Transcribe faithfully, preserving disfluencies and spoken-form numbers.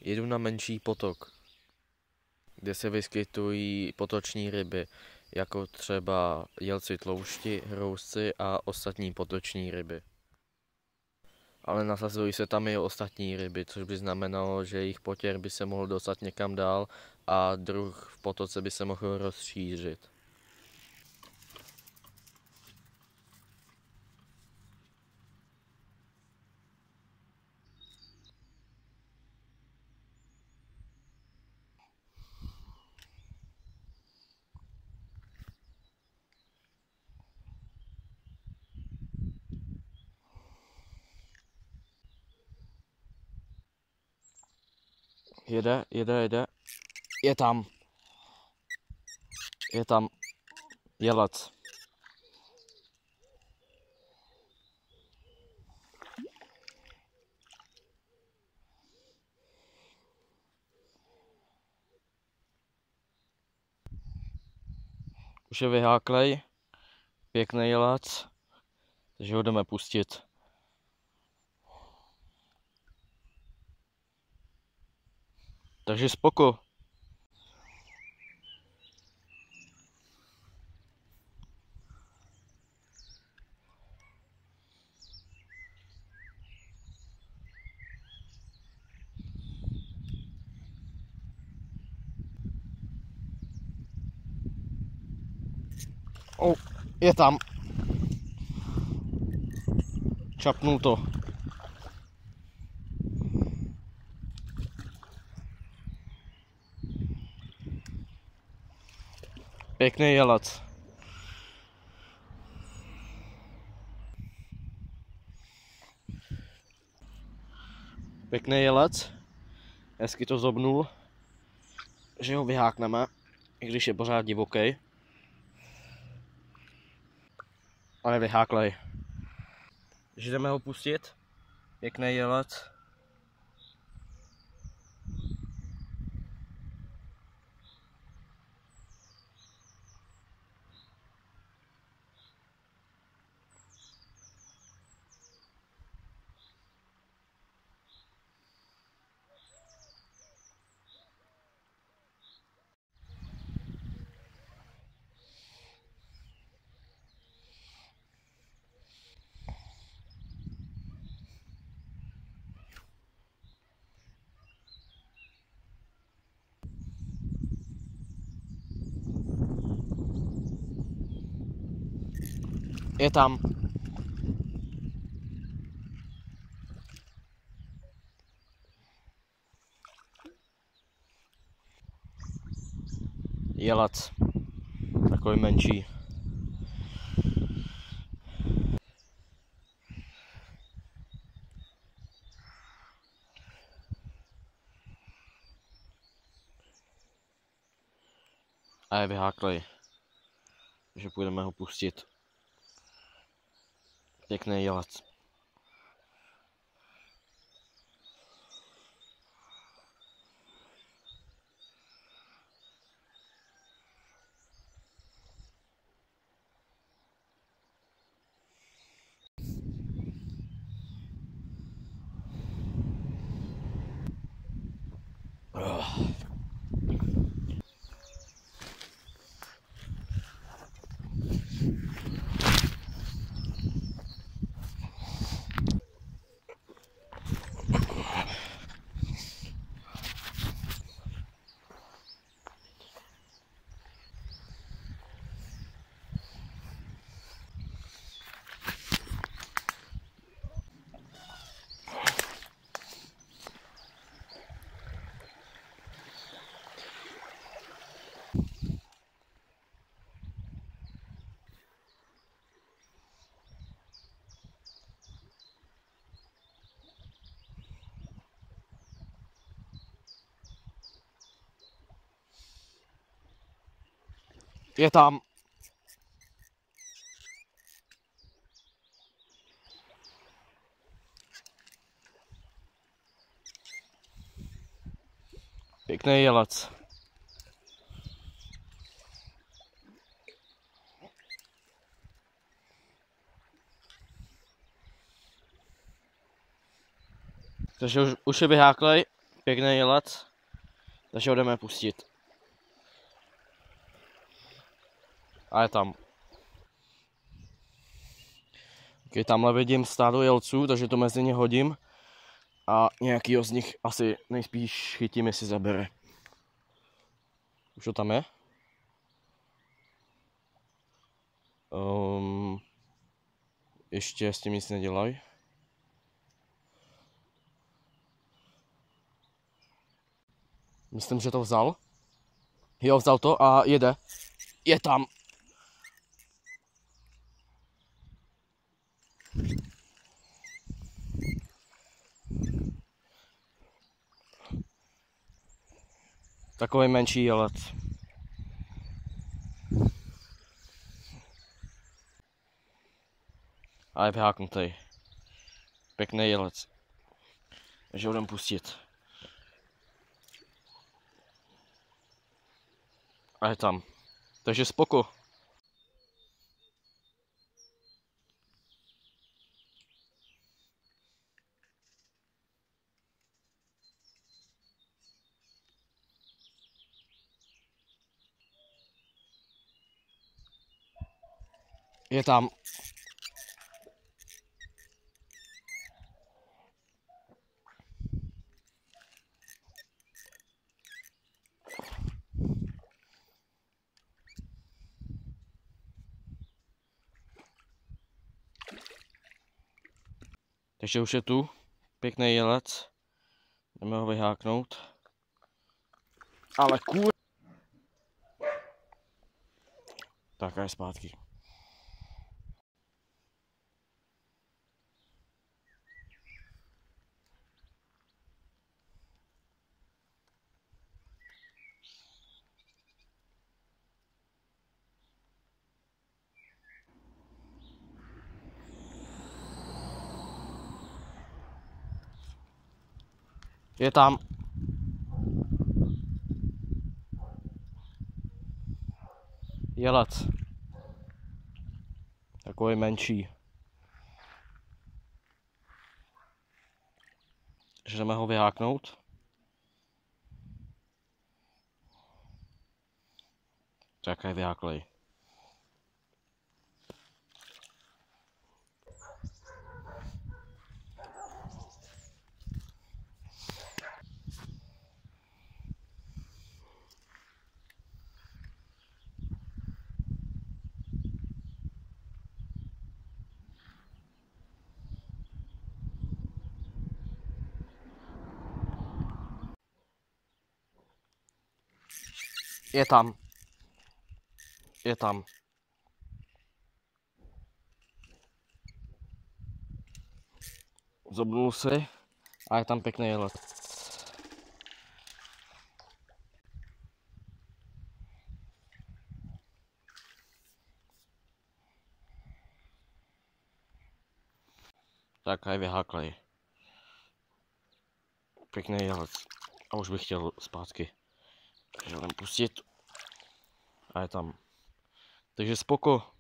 Jedu na menší potok, kde se vyskytují potoční ryby, jako třeba jelci tloušti, hrouzci a ostatní potoční ryby. Ale nasazují se tam i ostatní ryby, což by znamenalo, že jejich potěr by se mohl dostat někam dál a druh v potoce by se mohl rozšířit. Jede, jede, jede. Je tam. Je tam jelec. Už je vyháklej. Pěkný jelec. Takže ho jdeme pustit. Takže spoko. Oh, je tam. Čapnul to. Pěkný jelec. Pěkný jelec. Hezky to zobnul. Že ho vyhákneme, i když je pořád divoký. Ale vyháklej. Takže jdeme ho pustit. Pěkný jelec. Je tam. Jelec. Takový menší. A je vyháklej. Takže půjdeme ho pustit. Pěkný jelec. Je tam. Pěkný jelec. Takže už, už je vyháklej. Pěkný jelec, takže ho jdeme pustit. A je tam. Okay, tamhle vidím stádo jelců, takže to mezi ně hodím. A nějakýho z nich asi nejspíš chytím, jestli zabere. Už to tam je? Um, ještě s tím nic nedělaj. Myslím, že to vzal. Jo, vzal to a jede. Je tam. Takový menší jelec. A je vyháknutý. Pěkný jelec. Takže ho jdem pustit. A je tam. Takže spoko. Je tam. Takže už je tu. Pěkný jelec. Jdeme ho vyháknout. Ale kur... Tak a je zpátky. Je tam. Jelec. Takový menší. Takže jdeme ho vyháknout. Tak je vyháklej. Je tam. Je tam. Zobnul si a je tam pěkný jelec. Tak a je vyháklej. Pěkný jelec. A už bych chtěl zpátky. Takže jdem pustit. A je tam. Takže spoko.